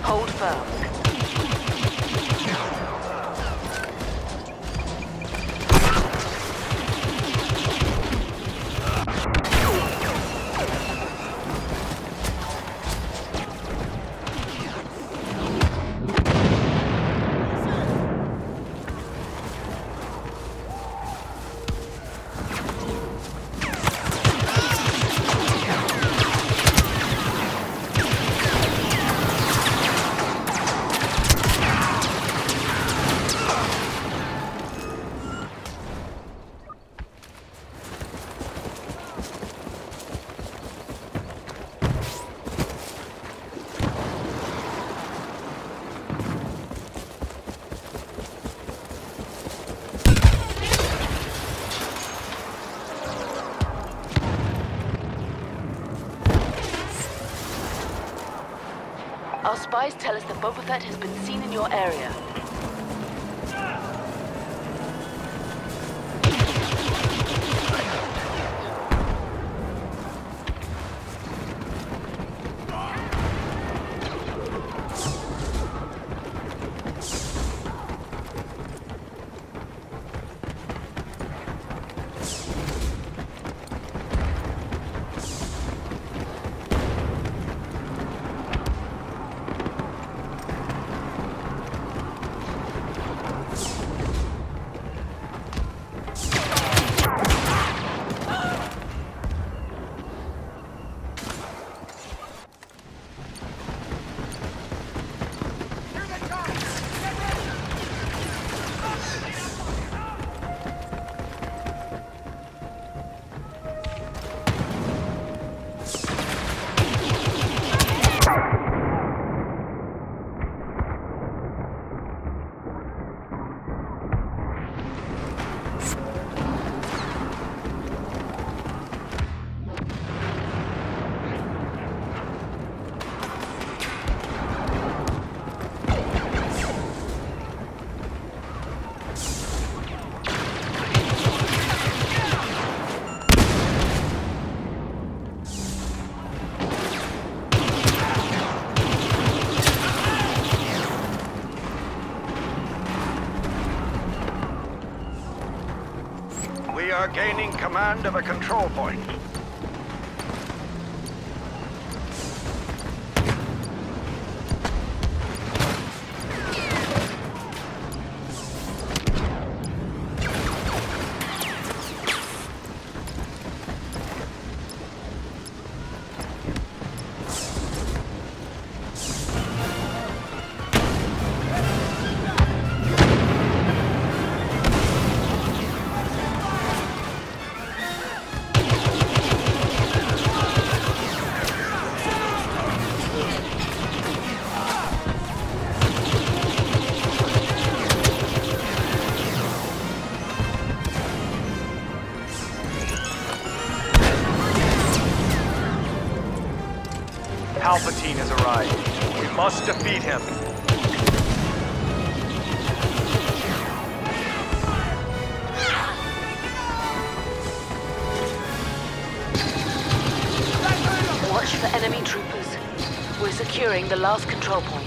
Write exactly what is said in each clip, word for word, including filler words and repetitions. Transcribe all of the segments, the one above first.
Hold firm. Our spies tell us that Boba Fett has been seen in your area. We are gaining command of a control point. Palpatine has arrived. We must defeat him. Watch for enemy troopers. We're securing the last control point.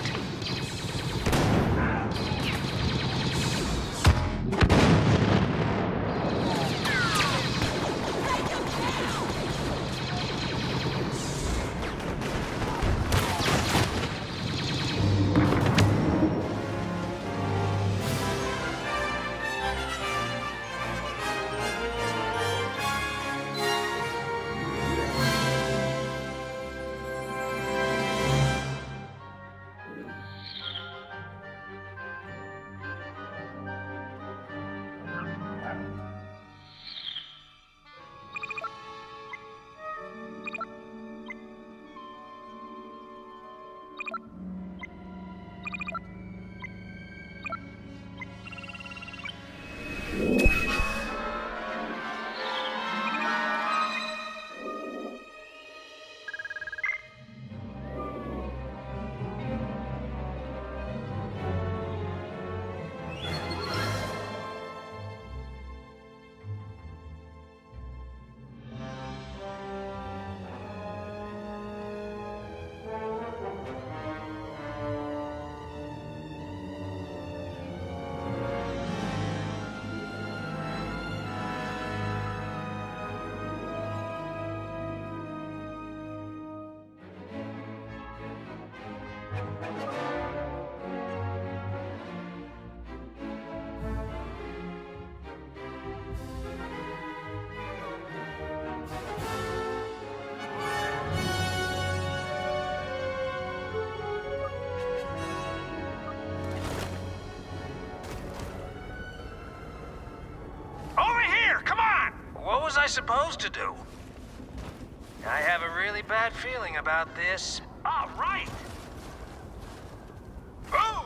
supposed to do? I have a really bad feeling about this. Ah, right! Oh!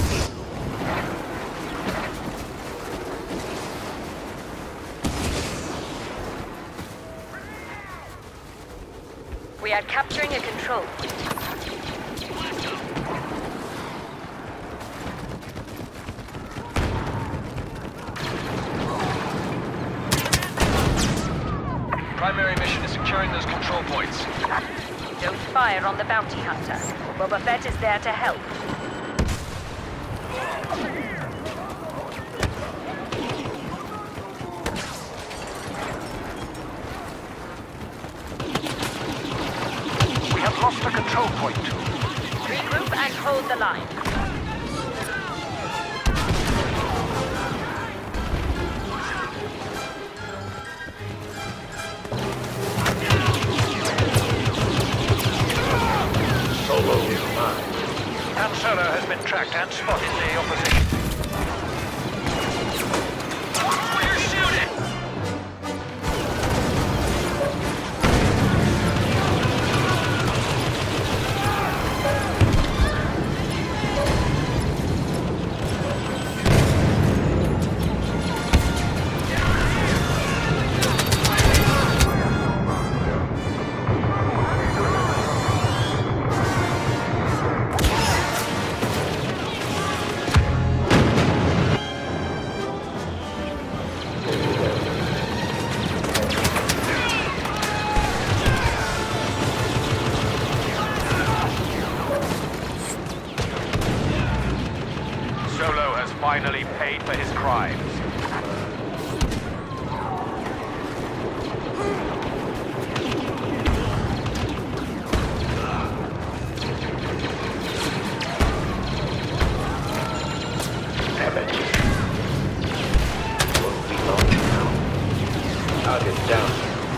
We are capturing a control point. Primary mission is securing those control points. Don't fire on the bounty hunter. Boba Fett is there to help. We have lost the control point. Regroup and hold the line. Solo is mine. Han Solo has been tracked and spotted the opposition. We're shooting! Solo has finally paid for his crimes. Damn it. Won't be long now. Target down.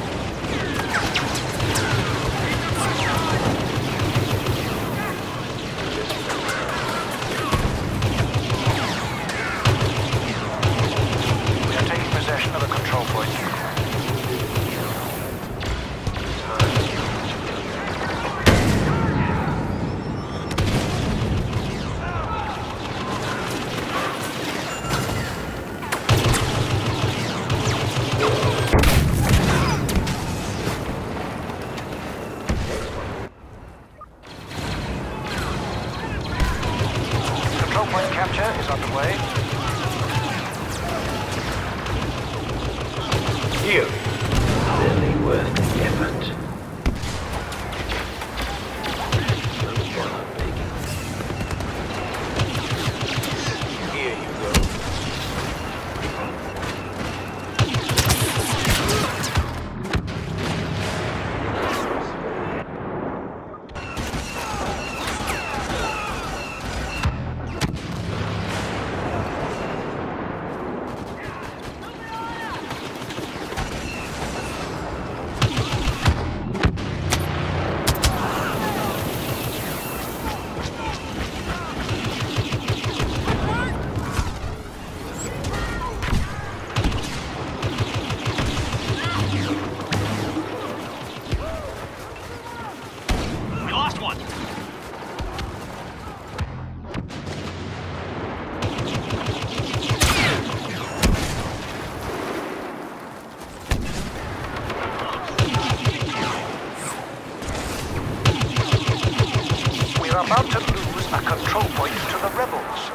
We are taking possession of the control point. Control point capture is underway. You. Really worth the effort. Here you go. We lost one! We are about to lose a control point to the rebels.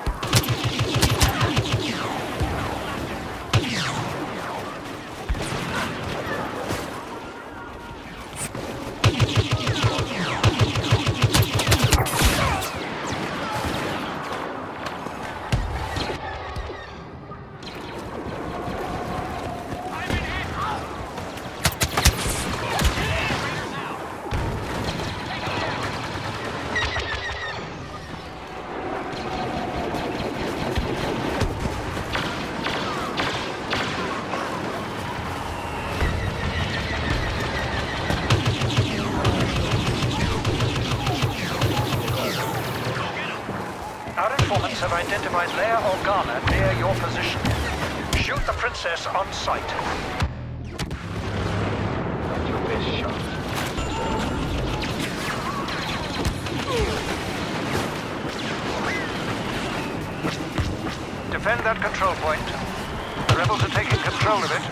Our informants have identified Leia Organa near your position. Shoot the princess on sight. Defend that control point. The rebels are taking control of it.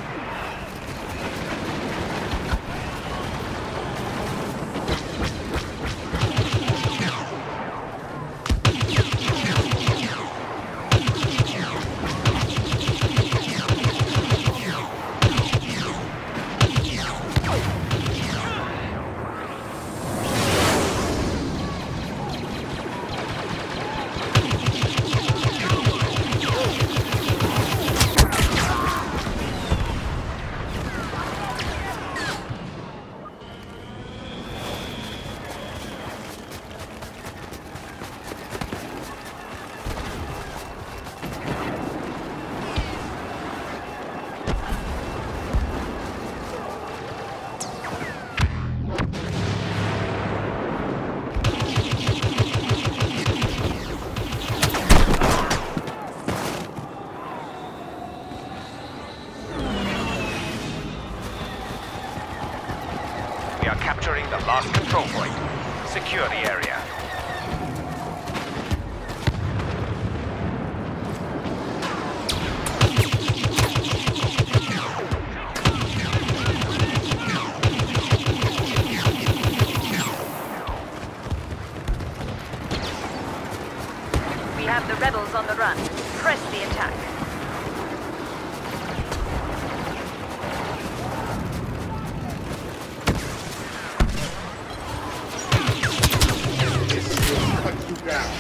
We are capturing the last control point. Secure the area. We have the rebels on the run. Press the attack. Cut you down.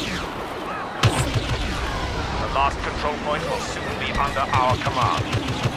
The last control point will soon be under our command.